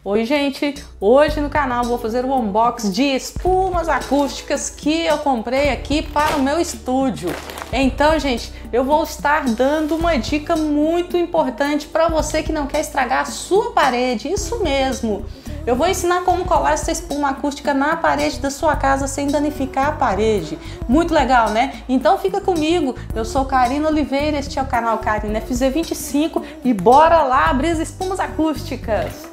Oi gente, hoje no canal vou fazer um unboxing de espumas acústicas que eu comprei aqui para o meu estúdio. Então gente, eu vou estar dando uma dica muito importante para você que não quer estragar a sua parede, isso mesmo. Eu vou ensinar como colar essa espuma acústica na parede da sua casa sem danificar a parede. Muito legal, né? Então fica comigo, eu sou Karina Oliveira, este é o canal Karina FZ25 e bora lá abrir as espumas acústicas.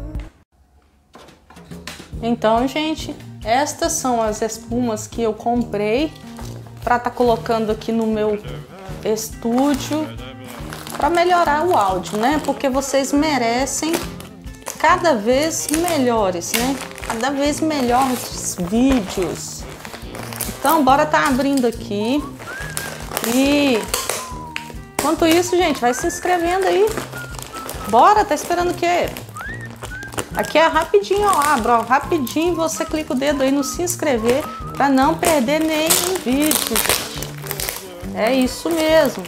Então, gente, estas são as espumas que eu comprei para estar colocando aqui no meu estúdio para melhorar o áudio, né? Porque vocês merecem cada vez melhores, né? Cada vez melhores vídeos. Então, bora tá abrindo aqui. E enquanto isso, gente, vai se inscrevendo aí. Bora, tá esperando o quê? Aqui é rapidinho, ó, abro, ó, rapidinho você clica o dedo aí no se inscrever para não perder nenhum vídeo. É isso mesmo.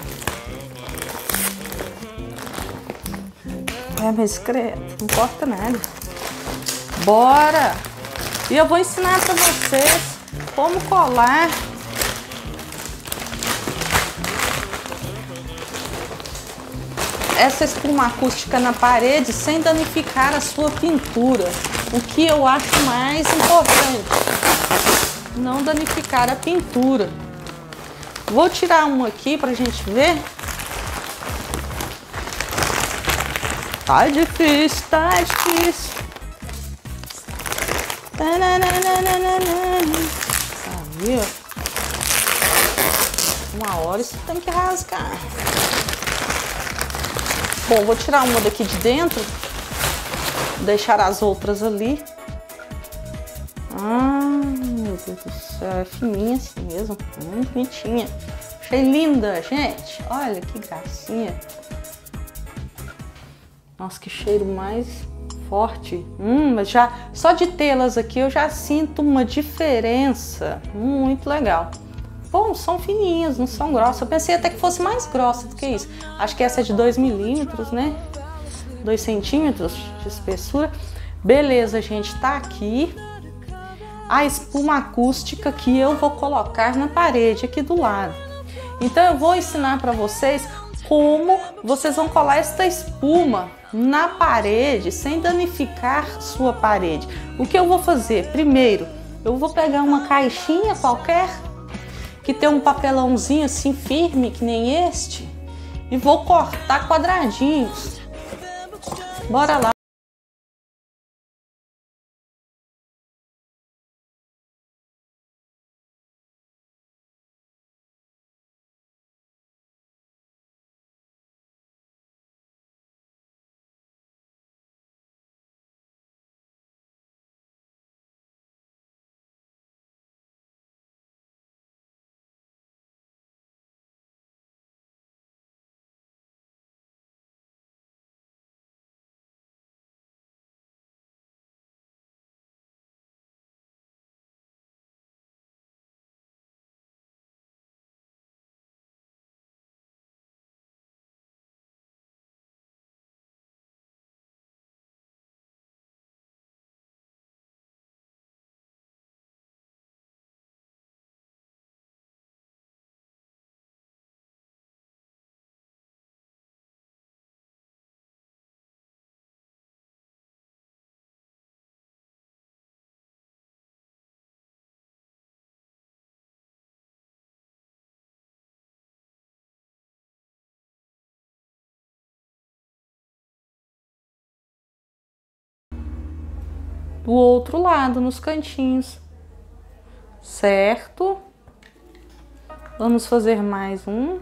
É, mas credo, não importa nada. Bora! E eu vou ensinar para vocês como colar essa espuma acústica na parede sem danificar a sua pintura. O que eu acho mais importante, não danificar a pintura. Vou tirar uma aqui pra gente ver. Tá difícil, tá difícil. Aí, ó. Uma hora isso tem que rasgar. Bom, vou tirar uma daqui de dentro, deixar as outras ali. Ah, meu Deus do céu, é fininha assim mesmo, muito bonitinha. Achei linda, gente. Olha que gracinha. Nossa, que cheiro mais forte. Mas já só de tê-las aqui eu já sinto uma diferença. Muito legal. Bom, são fininhas, não são grossas. Eu pensei até que fosse mais grossa do que isso. Acho que essa é de 2 milímetros, né? 2 centímetros de espessura. Beleza, gente, tá aqui a espuma acústica que eu vou colocar na parede aqui do lado. Então eu vou ensinar para vocês como vocês vão colar esta espuma na parede sem danificar sua parede. O que eu vou fazer? Primeiro, eu vou pegar uma caixinha qualquer que tem um papelãozinho assim firme, que nem este, e vou cortar quadradinhos. Bora lá. Do outro lado, nos cantinhos, certo? Vamos fazer mais um.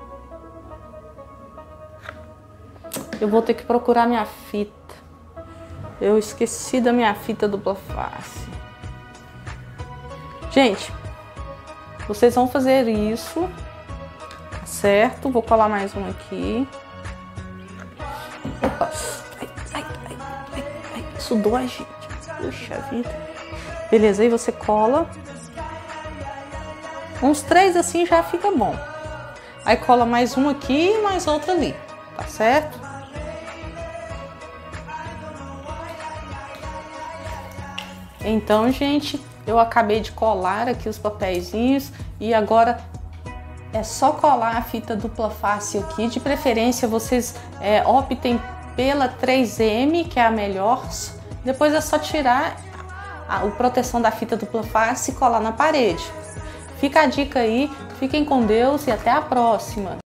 Eu vou ter que procurar minha fita. Eu esqueci da minha fita dupla face. Gente, vocês vão fazer isso, certo? Vou colar mais um aqui. Opa! Ai, isso dói, gente. Puxa vida. Beleza, aí você cola. Uns 3 assim já fica bom. Aí cola mais um aqui e mais outro ali. Tá certo? Então, gente, eu acabei de colar aqui os papeizinhos e agora é só colar a fita dupla face aqui. De preferência, vocês optem pela 3M, que é a melhor. Depois é só tirar a proteção da fita dupla face e colar na parede. Fica a dica aí, fiquem com Deus e até a próxima!